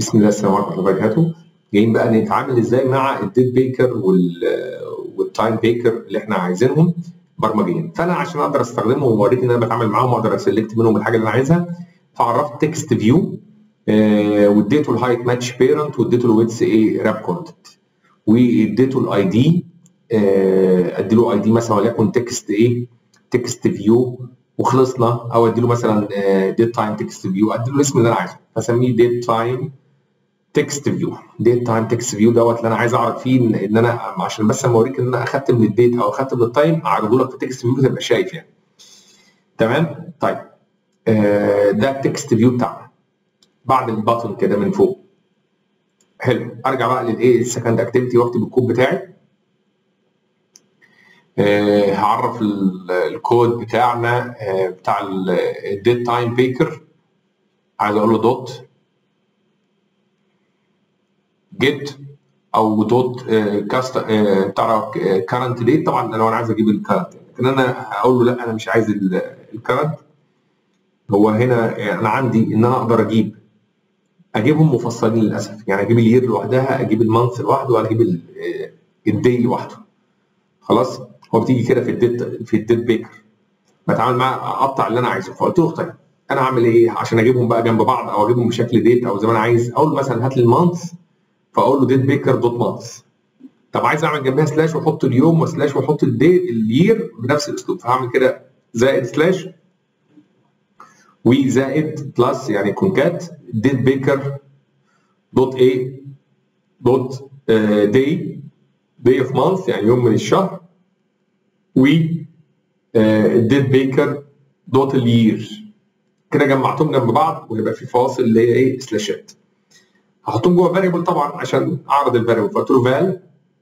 بسم الله السلام عليكم ورحمه الله وبركاته. جايين بقى نتعامل ازاي مع الديت بيكر والتايم بيكر اللي احنا عايزينهم برمجيا. فانا عشان اقدر استخدمهم ووريك ان انا بتعامل معاهم واقدر اسلكت منهم الحاجه اللي انا عايزها، فعرفت تكست فيو واديته الهايت ماتش بيرنت واديته الويدث راب كونتنت واديته الاي دي، اديله اي دي مثلا وليكن تكست فيو وخلصنا، او اديله مثلا ديت تايم تكست فيو، اديله الاسم اللي انا عايزه فاسميه ديت تايم تكست فيو. ديت تايم تكست فيو دوت اللي انا عايز اعرف فيه ان انا عشان بس اما اوريك ان انا اخدت من الديت او اخدت من التايم اعرضه لك في تكست فيو تبقى شايف يعني. تمام؟ طيب ده التكست فيو بتاعنا بعد الباتن كده من فوق. حلو، ارجع بقى السكند اكتيفيتي واكتب الكود بتاعي. هعرف الكود بتاعنا بتاع الديت تايم بيكر. عايز اقول له دوت جيت او دوت كاست بتاع كارنت ديت. طبعا لو انا عايز اجيب الكارنت، لكن انا هقول له لا انا مش عايز الكارنت. هو هنا انا عندي ان انا اقدر اجيبهم مفصلين للاسف، يعني اجيب الير لوحدها، اجيب المانث لوحده، واجيب الدي لوحده. خلاص، هو بتيجي كده في الديت بيكر بتعامل معاه اقطع اللي انا عايزه. فقلت له طيب انا هعمل ايه عشان اجيبهم بقى جنب بعض او اجيبهم بشكل ديت او زي ما انا عايز. اقول مثلا هات لي المانث، فاقول له ديت بيكر دوت مانث. طب عايز اعمل جنبها سلاش واحط اليوم وسلاش واحط الير بنفس الاسلوب، فهعمل كده زائد سلاش وزائد بلس يعني كونكات ديت بيكر دوت دوت داي اوف مانث يعني يوم من الشهر، و ديت بيكر دوت الير. كده جمعتهم جنب بعض ويبقى في فاصل اللي هي سلاشات. هحطهم جوه فاريبل طبعا عشان اعرض الفاريبل، فقلت له فال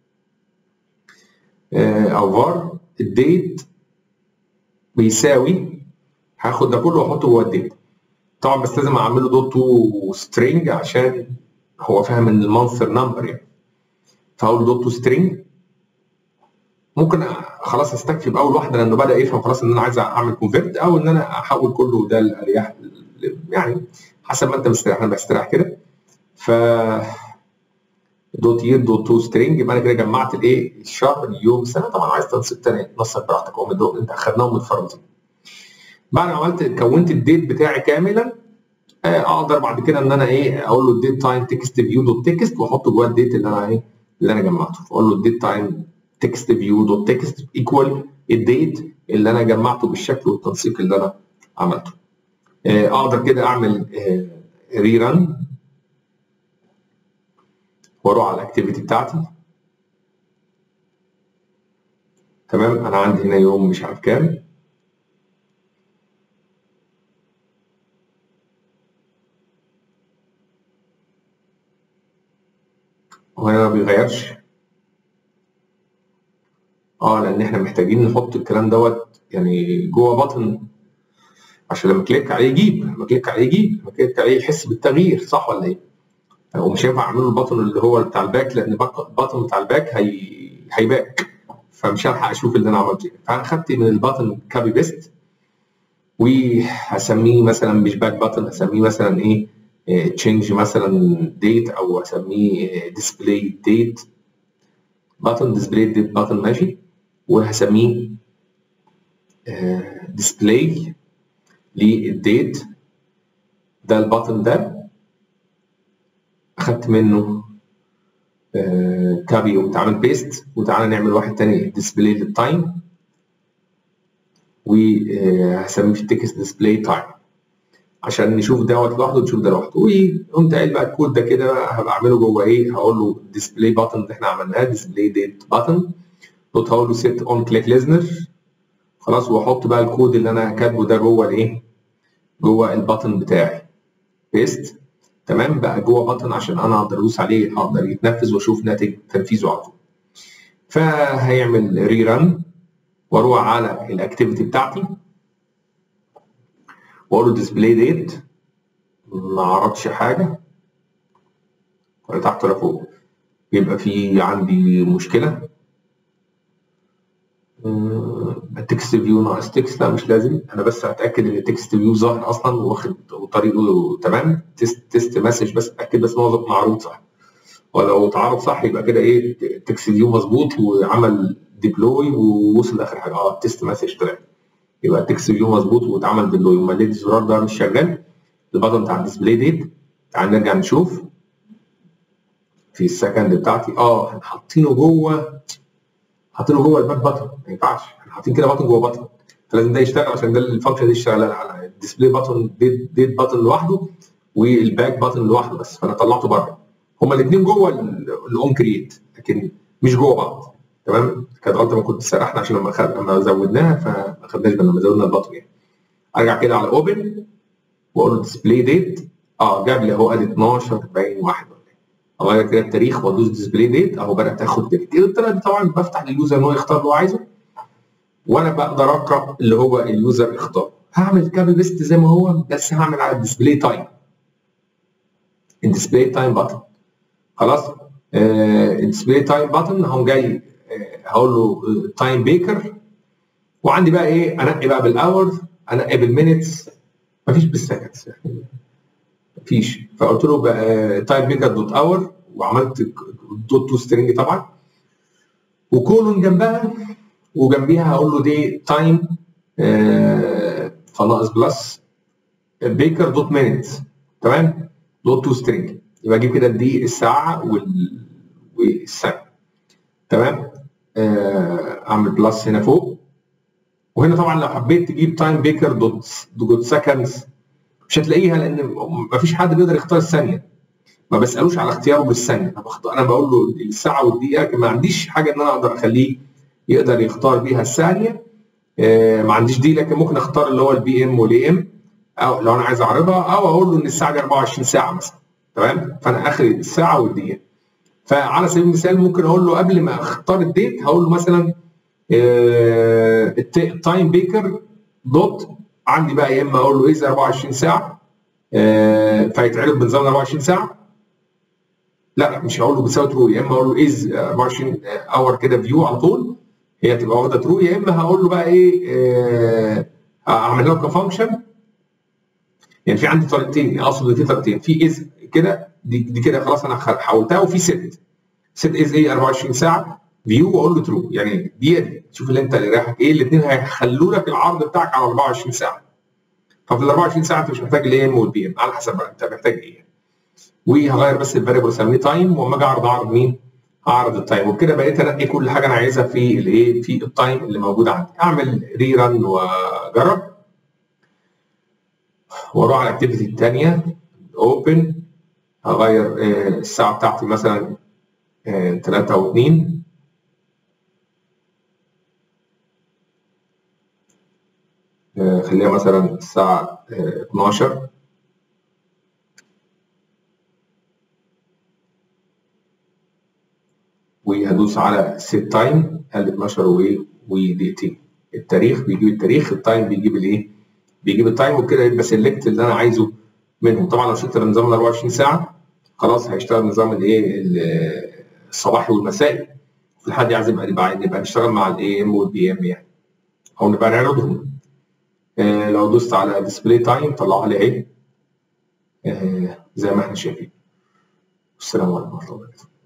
او فار الديت بيساوي، هاخد ده كله واحطه جوه الديت طبعا، بس لازم اعمل له دوت تو سترينج عشان هو فاهم ان المانثر نمبر يعني. فهقول له دوت تو سترينج. ممكن خلاص استكفي باول واحده لانه بدا يفهم خلاص ان انا عايز اعمل كونفيرت، او ان انا احول كله ده الارياح يعني حسب ما انت مستريح. انا بستريح كده. ف دوت يير دوت تو سترينج، يبقى انا كده جمعت الشهر اليوم السنه. طبعا عايز تنسق تاني نصك براحتك، هم انت اخدناهم متفرطين. بعد ما كونت الديت بتاعي كاملا، اقدر بعد كده ان انا اقول له الديت تايم تكست فيو دوت تكست واحط جواه الديت اللي انا جمعته. فاقول له الديت تايم تكست فيو دوت تكست ايكوال الديت اللي انا جمعته بالشكل والتنسيق اللي انا عملته. اقدر كده اعمل ري ران واروح على الاكتيفيتي بتاعتي. تمام، انا عندي هنا يوم مش عارف كام، وهنا ما بيغيرش. لان احنا محتاجين نحط الكلام دوت يعني جوه بطن عشان لما كليك عليه يجيب، لما كليك عليه يحس بالتغيير، صح ولا ايه؟ ومش هينفع اعمل له البطن اللي هو بتاع الباك، لان البطن بتاع الباك هيباك، فمش هلحق اشوف اللي انا عملته ايه. فانا خدت من البطن كابي بيست وهسميه مثلا مش باك بطن، هسميه مثلا تشينج مثلا ديت، او اسميه ديسبلاي ديت بطن، ديسبلاي ديت بطن ماشي، وهسميه ديسبلاي للديت. ده البطن ده اخدت منه كابي وتعمل بيست. وتعالى نعمل واحد تاني ديسبلاي للتايم، وهسميه في التكست ديسبلاي تايم عشان نشوف دوت لوحده ونشوف ده لوحده. وقمت قايل بقى الكود ده كده هبقى اعمله جوه هقول له ديسبلاي باتن اللي احنا عملناه ديسبلاي ديت باتن دوت، هقول له سيت اون كليك ليزنر خلاص، واحط بقى الكود اللي انا كاتبه ده جوه جوه الباتن بتاعي بيست. تمام، بقى جوه باتن عشان انا اقدر ادوس عليه اقدر يتنفذ واشوف ناتج تنفيذه على طول. فهيعمل ري ران واروح على الاكتيفيتي بتاعتي واقول له ديسبلاي ديت، ما عرضش حاجه ولا تحت ولا فوق، يبقى في عندي مشكله. التكست فيو ناقص تكست، لا مش لازم، انا بس هتاكد ان التكست فيو ظاهر اصلا واخد وطريقه تمام. تيست مسج بس اتاكد بس ان هو معروض صح، ولو اتعرض صح يبقى كده ايه تكست فيو مظبوط وعمل ديبلوي ووصل لاخر حاجه. تيست مسج طلع يبقى التكست فيو مظبوط واتعمل ديبلوي. امال ليه الزرار ده مش شغال؟ البطن بتاع الديسبلاي ديت. تعال نرجع نشوف في السكند بتاعتي. احنا حاطينه جوه الباك بطن، ما ينفعش. احنا حاطين كده بطن جوه بطن، فلازم ده يشتغل عشان ده الفانكشن دي تشتغل على الديسبلاي بطن ديت بطن لوحده والباك بطن لوحده بس، فانا طلعته بره. هما الاثنين جوه الاون كرييت لكن مش جوه بعض. تمام. كانت غلطه ما كنت سرحنا عشان لما زودناها فما خدناش بالنا لما زودنا البطن يعني. ارجع كده على اوبن واقول له ديسبلاي ديت. جاب لي اهو ادي 12 باين 1 ولا ايه. اغير كده التاريخ وادوس ديسبلاي ديت اهو بدات تاخد تاريخ. الطريقه دي طبعا بفتح لليوزر ان هو يختار اللي هو عايزه، وانا بقدر اقرا اللي هو اليوزر اختاره. هعمل كابي بيست زي ما هو بس هعمل على الديسبلاي تايم. الديسبلاي تايم بطن خلاص. الديسبلاي تايم بطن هقوم جاي هقول له تايم بيكر، وعندي بقى ايه انقي بقى بالاورز، انقي بالمينتس، مفيش بالسكندز يعني مفيش. فقلت له بقى تايم بيكر دوت اور وعملت دوت تو سترينج طبعا وكولون جنبها، وجنبيها هقول له دي تايم فناقص بلس بيكر دوت مينتس. تمام. دوت تو سترينج يبقى اجيب كده الدقيقه الساعه والسنه. تمام. اعمل بلس هنا فوق، وهنا طبعا لو حبيت تجيب تايم بيكر دوت سكندز مش هتلاقيها لان مفيش حد بيقدر يختار الثانيه، ما بسالوش على اختياره بالثانيه. انا بقول له الساعه والدقيقه، ما عنديش حاجه ان انا اقدر اخليه يقدر يختار بيها الثانيه. ما عنديش دي، لكن ممكن اختار اللي هو البي ام والاي ام، او لو انا عايز اعرضها، او اقول له ان الساعه دي 24 ساعه مثلا. تمام. فانا اخري الساعه والدقيقه. فعلى سبيل المثال ممكن اقول له قبل ما اختار الديت هقول له مثلا التايم بيكر دوت عندي بقى، يا اما اقول له ايز 24 ساعه فيتعرض بنظام 24 ساعه. لا مش هقول له بتساوي ترو، يا اما اقول له ايز 24 اور كده فيو على طول هي تبقى واخده ترو، يا اما هقول له بقى ايه اعمل له كفانكشن. يعني في عندي طريقتين، اقصد في طريقتين، في از كده دي كده خلاص انا حولتها، وفي ست از ايه 24 ساعه فيو واقول له ترو. يعني دي شوف اللي انت اللي رايحك ايه، الاثنين هيخلوا لك العرض بتاعك على 24 ساعه. ففي ال 24 ساعه انت مش محتاج الاي ام والبي ام على حسب بقى انت محتاج ايه. وهغير بس الفاريبل اسميه تايم، واما اجي اعرض مين؟ اعرض التايم. وبكده بقيت انقي كل حاجه انا عايزها في الايه في التايم اللي موجود عندي. اعمل ري ران واجرب واروح على الاكتيفيتي الثانيه اوبن. هغير الساعه بتاعتي مثلا 3 و2، خليها مثلا الساعه 12، وهدوس على سيت تايم قال 12 ودقيقتين. التاريخ بيجيب التاريخ، التايم بيجيب الايه؟ بيجيب التايم. وكده يبقى سيلكت اللي انا عايزه منهم. طبعا لو شلت النظام ال 24 ساعه خلاص هيشتغل نظام الايه الصباحي والمسائي. في الحاله دي عايز نبقى نشتغل مع الاي ام والبي ام يعني، او نبقى نعرضهم. لو دوست على ديسبلاي تايم طلعها لي اهي زي ما احنا شايفين. السلام عليكم ورحمه الله وبركاته.